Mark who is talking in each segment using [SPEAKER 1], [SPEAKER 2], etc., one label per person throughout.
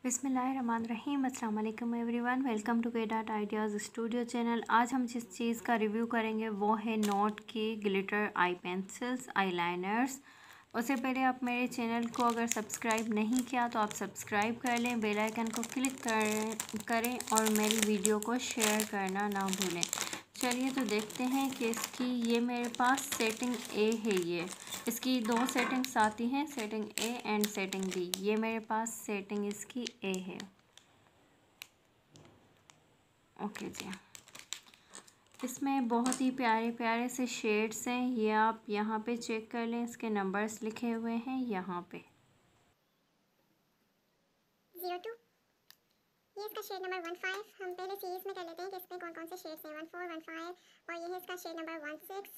[SPEAKER 1] बिस्मिल्लाहिर्रहमानिर्रहीम। अस्सलाम वालेकुम एवरीवन, वेलकम टू केडाट आइडियाज़ स्टूडियो चैनल। आज हम जिस चीज़ का रिव्यू करेंगे वो है नोट की glitter eye pencils, eyeliners. उससे पहले आप मेरे चैनल को अगर सब्सक्राइब नहीं किया तो आप सब्सक्राइब कर लें, बेल आइकन को क्लिक करें और मेरी वीडियो को शेयर करना ना भूलें। चलिए तो देखते हैं कि इसकी ये मेरे पास सेटिंग ए है। ये इसकी दो सेटिंग्स आती हैं, setting A and setting B. ये मेरे पास सेटिंग इसकी ए है। ओके जी, इसमें बहुत ही प्यारे प्यारे से शेड्स हैं। ये आप यहाँ पे चेक कर लें, इसके नंबर्स लिखे हुए हैं यहाँ पे।
[SPEAKER 2] 02 ये इसका शेड नंबर 15। हम पहले सीरीज में कर लेते हैं कि इसमें कौन कौन से शेड्स हैं। 14, 15 और ये है इसका shade number 16,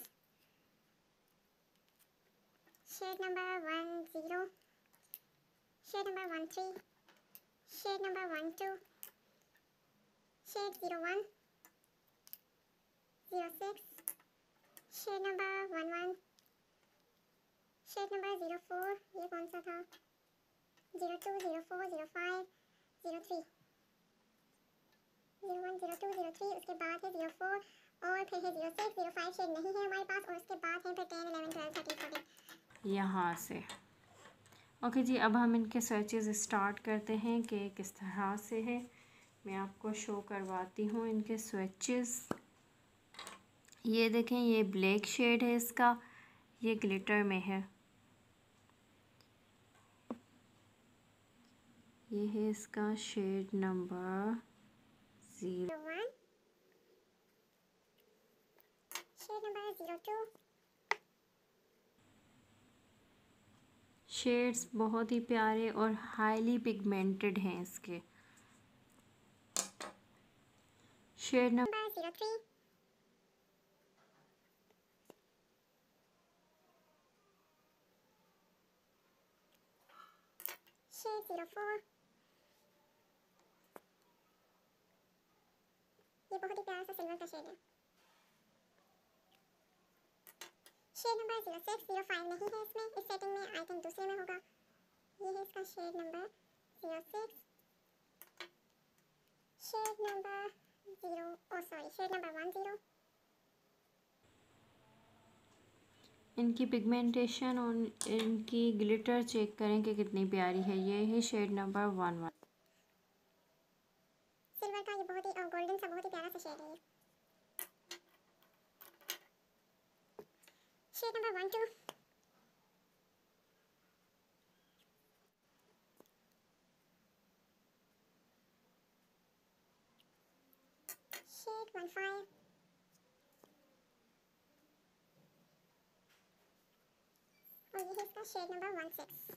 [SPEAKER 2] shade number 10, shade number 13, shade number 12, shade 01, 06, shade number 11, shade number 04, ये कौन सा था, 02, 04, 05, 03, 01, 02, 03, उसके बाद है 04 और फिर है 06, 05 शेड नहीं है हमारे पास और उसके बाद है फिर 10, 11, 12, 13, 14
[SPEAKER 1] यहाँ से। ओके जी, अब हम इनके सर्चेस स्टार्ट करते हैं कि किस तरह से है। मैं आपको शो करवाती हूँ इनके स्विचेस। ये देखें, ये ब्लैक शेड है इसका, ये ग्लिटर में है। ये है इसका shade number
[SPEAKER 2] 01, shade number 02,
[SPEAKER 1] shades बहुत ही प्यारे और हाईली पिगमेंटेड हैं इसके। शेड
[SPEAKER 2] नंबर 03, शेड 04, ये बहुत ही प्यारा सा सिल्वर का शेड है। शेड नंबर 06, 05 नहीं है इसमें, इस सेटिंग में आई थिंक दूसरे में होगा। ये है इसका shade number 06, shade number shade number 10।
[SPEAKER 1] इनकी पिगमेंटेशन और इनकी ग्लिटर चेक करें कि कितनी प्यारी है। ये है शेड नंबर 11।
[SPEAKER 2] सिल्वर का ये बहुत ही गोल्डन सा बहुत ही प्यारा सा शेड है। ये शेड नंबर 12, शेड 15 और ये है इसका शेड नंबर 16।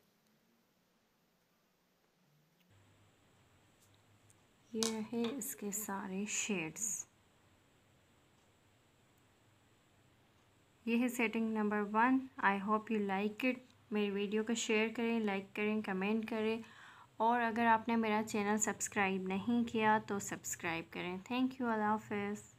[SPEAKER 1] ये रहे इसके सारे शेड्स। ये है setting number 1। I hope you like it. मेरी वीडियो को शेयर करें, लाइक करें, कमेंट करें और अगर आपने मेरा चैनल सब्सक्राइब नहीं किया तो सब्सक्राइब करें। Thank you. अल्लाह हाफ़िज़।